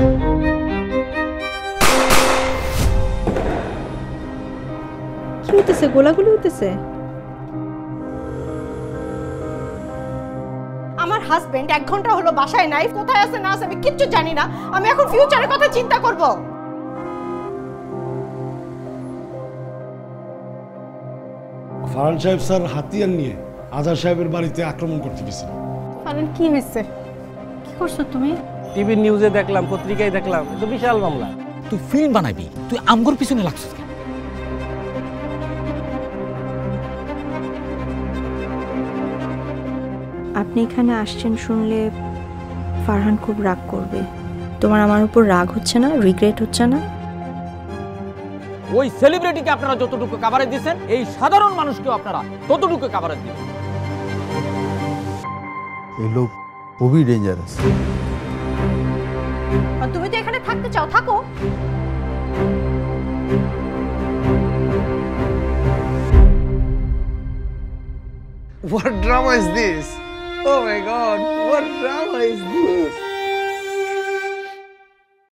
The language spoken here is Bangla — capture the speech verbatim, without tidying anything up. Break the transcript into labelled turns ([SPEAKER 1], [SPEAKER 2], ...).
[SPEAKER 1] কি হইতেছে? গোলাগুলি হইতেছে?
[SPEAKER 2] আমার হাজবেন্ড এক ঘন্টা হলো বাসায় নাই, কোথায় আছে না আছে আমি কিচ্ছু জানি না। আমি এখন ফিউচারের কথা চিন্তা করব।
[SPEAKER 3] ফারহান সাহেব স্যার হাতিয়ার নিয়ে আজাদ সাহেবের বাড়িতে আক্রমণ করতে গেছিল।
[SPEAKER 1] ফারহান কি হয়েছে? কি করছো তুমি?
[SPEAKER 4] টিভির নিউজে দেখলাম, পত্রিকায় দেখলাম, এটা বিশাল মামলা।
[SPEAKER 5] তুই ফিল্ম বানাবি, তুই আমগোর পিছনে লাগছিস কেন?
[SPEAKER 1] আপনি এখানে আসছেন শুনলে ফারহান খুব রাগ করবে। তোমার আমার উপর রাগ হচ্ছে না? রিগ্রেট হচ্ছে না?
[SPEAKER 5] ওই সেলিব্রিটিকে আপনারা যতটুকু কভারেজ দিয়েছেন, এই সাধারণ মানুষকেও আপনারা ততটুকু কভারেজ দিবেন।
[SPEAKER 6] এই লোক খুবই ডেঞ্জারাস।
[SPEAKER 2] তুমি তো এখানে থাকতে চাও, থাকো।
[SPEAKER 7] What drama is this? Oh my god, what drama is this?